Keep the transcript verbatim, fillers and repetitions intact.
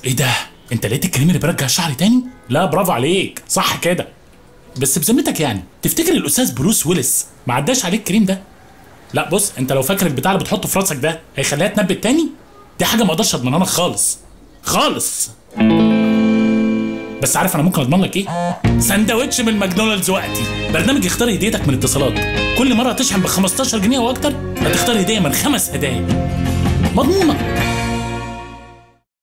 ايه ده؟ انت لقيت الكريم اللي بيرجع الشعر تاني؟ لا برافو عليك، صح كده. بس بذمتك يعني تفتكر الاستاذ بروس ويلس ما عداش عليك الكريم ده؟ لا بص، انت لو فاكر البتاع اللي بتحطه في راسك ده هيخليها تنبت تاني، دي حاجه ما اقدرش اضمنها لك خالص خالص. بس عارف انا ممكن اضمن لك ايه؟ سندوتش من ماكدونالدز وقتي، برنامج اختار هديتك من اتصالات. كل مره تشحن ب خمستاشر جنيه او اكتر هتختار هديه من خمس هدايا مضمونه.